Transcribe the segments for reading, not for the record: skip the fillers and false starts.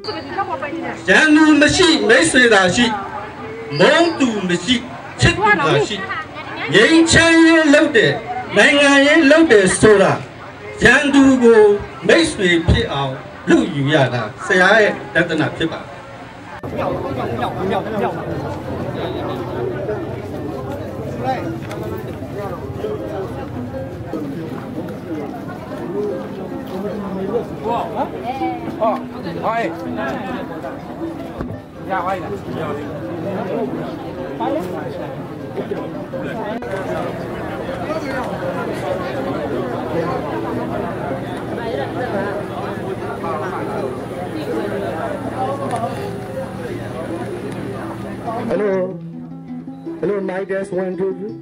人路没戏，没水大戏，蒙都没戏，吃都大戏。年轻人老的，南岸人老的说了，人都个没水皮袄，路有呀的，谁爱等等那皮吧。 哦，哎，呀，快点。 Hello, hello, mic test 1 2 3.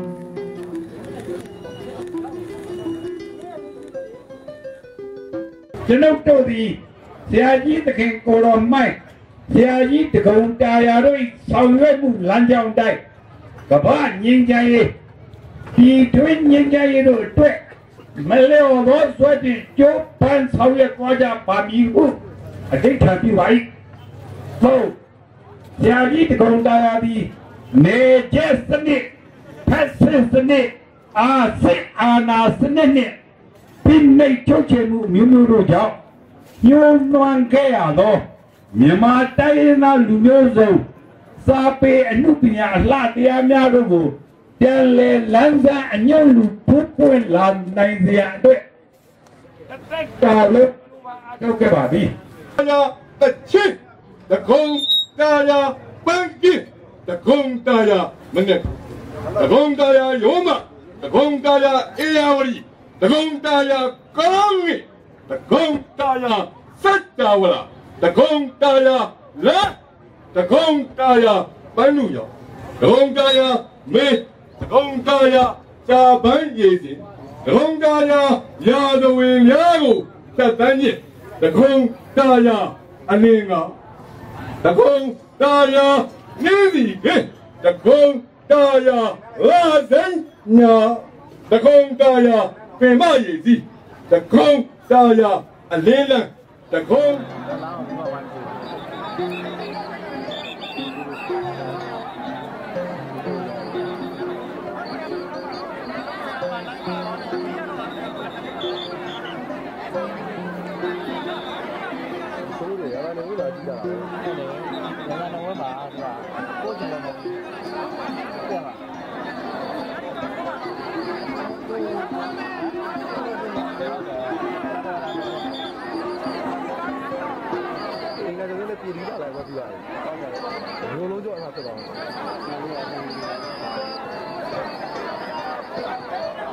ကျွန်ုပ်တို့သည်ဆရာကြီးသခင်ကိုတော်မိုက်ဆရာကြီးတကုံတာယာတို့ဆောင်ရွက်မှုလမ်းကြောင်းတိုက်ကမ္ဘာငြိမ်းချမ်းရေးဒီတွင်ငြိမ်းချမ်းရေးတို့အတွက်မလျော်သောစွမ်းတင်ကြိုးပမ်းဆောင်ရွက်သွားကြပါမည်ဟုအဓိဋ္ဌာန်ပြုပါ၏ဟုတ်ဆရာကြီးတကုံတာယာသည်နေကျက်စနစ်ဖက်ဆစ်စနစ်အာစစ်အာနာစနစ်နှင့်ပြိမိတ်ချုပ်ချယ်မှုမျိုးမျိုးတို့ကြောင့်ညှိုးနွမ်းခဲ့ရသောမြန်မာတိုင်းရင်းသားလူမျိုးစုံစာပေအမှုပညာအလှတရားများတို့ကိုပြန်လည်လမ်းစာအညွန့်လူဖွင့်ပွင့်လာနိုင်စေရန်အတွက်တစ်သက်တာလို့အထောက်ခဲ့ပါပြီ大家的亲，的空大家本地，的空大家门的，的空大家有嘛，的空大家一样无力。တကုံတာယာကောင်းပြီတကုံတာယာစัจ java လာတကုံတာယာလက်တကုံတာယာပန်းလူရောတကုံတာယာမေတကုံတာယာစာပန်းရည်စင်တကုံတာယာရာဇဝင်များကိုသက်တမ်းညစ်တကုံတာယာအနေငါတကုံတာယာနေစီခေတကုံတာယာလာစင်ညာတကုံတာယာပေမရည်စီတကုံတာယာအလင်းလန်းတကုံပြည်ပြီးလာတော့ပြရတယ်။ဘိုးလုံးကြောအထားတက်တော့